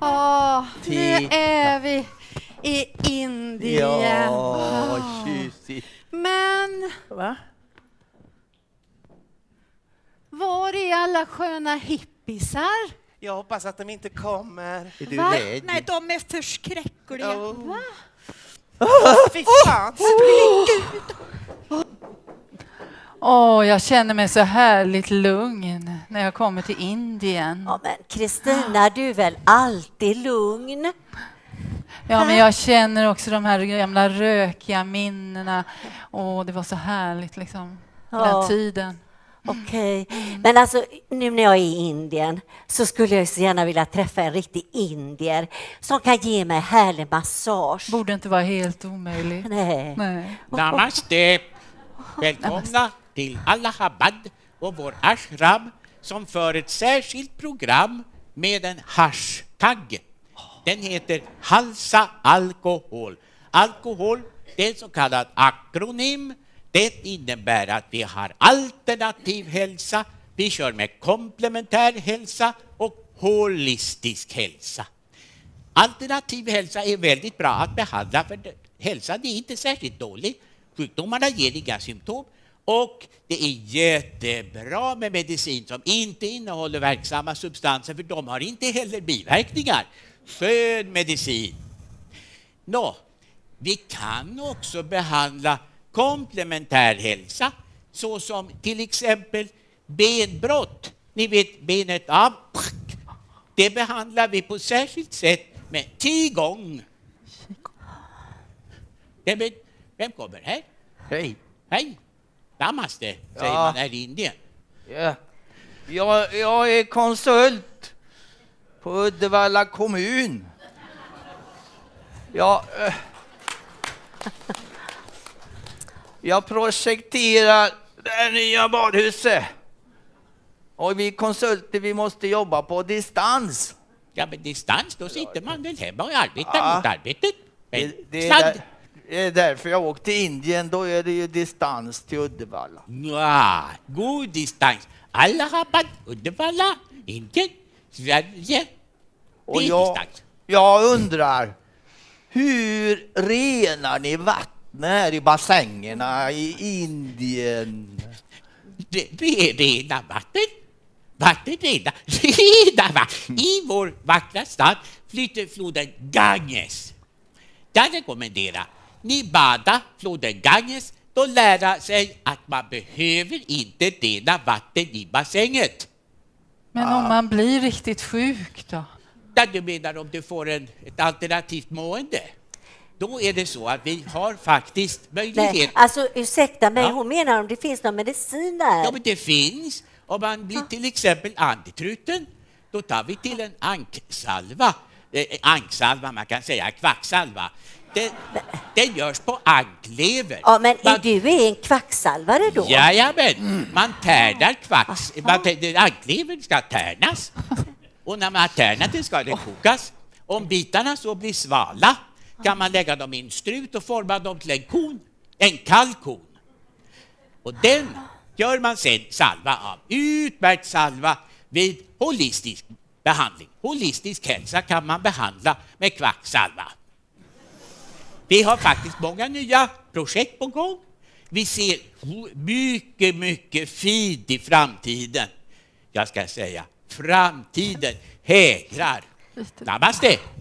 Nu är vi i Indien. Ja, tjusigt. Men Va? var är alla sköna hippisar? Jag hoppas att de inte kommer. Är du Va? rädd? Nej, de är förskräckliga. Va? Fy fan. Jag känner mig så härligt lugn när jag kommer till Indien. Ja, men Kristina, du är väl alltid lugn? Ja, men jag känner också de här gamla rökiga minnena. Det var så härligt liksom, den tiden. Okej, men alltså nu när jag är i Indien så skulle jag så gärna vilja träffa en riktig indier som kan ge mig härlig massage. Borde inte vara helt omöjligt. Nej. Namaste! Välkomna till Allahabad och vår ashram som för ett särskilt program med en hashtag. Den heter Halsa Alkohol. Alkohol, det är en så kallad akronym. Det innebär att vi har alternativ hälsa, vi kör med komplementär hälsa och holistisk hälsa. Alternativ hälsa är väldigt bra att behandla för hälsan är inte särskilt dålig. Sjukdomarna ger inga symptom och det är jättebra med medicin som inte innehåller verksamma substanser för de har inte heller biverkningar. Skön medicin. Vi kan också behandla komplementär hälsa såsom till exempel benbrott. Ni vet benet av. Det behandlar vi på särskilt sätt med qigong. Vem kommer här? Hej. Hej. Namaste, säger man här i Indien. Ja. Jag är konsult på Uddevalla kommun. Jag projekterar det här nya badhuset. Och vi konsulter, vi måste jobba på distans. Ja, men distans, då sitter man väl hemma och arbetar mot arbetet. Det är därför jag åkte till Indien, då är det ju distans till Uddevalla. Ja, god distans. Allahabad, Uddevalla, Indien, Sverige. Och jag undrar, hur renar ni vattnet här i bassängerna i Indien? Det är rena vatten. Rena vatten. I vår vackra stad flyter floden Ganges. Jag rekommenderar ni bada floden Ganges, då lära sig att man behöver inte rena vatten i bassänget. Men om man blir riktigt sjuk då? Ja, du menar om du får ett alternativt mående? Då är det så att vi har faktiskt möjlighet... Nej, alltså ursäkta mig, hon menar om det finns någon medicin där. Ja, men det finns. Om man blir till exempel antitruten, då tar vi till en anksalva. Anksalva, man kan säga kvacksalva. Den görs på anklever. Ja, men du är en kvacksalvare då? Jajamän, man tärnar anklevern ska tärnas. Och när man har tärnat det ska det kokas. Om bitarna så blir svala kan man lägga dem i en strut och forma dem till en kon. En kalkon. Och den gör man sen salva av. Utmärkt salva vid holistisk behandling. Holistisk hälsa kan man behandla med kvacksalva. Vi har faktiskt många nya projekt på gång. Vi ser mycket fint i framtiden. Jag ska säga, framtiden hägrar. Namaste!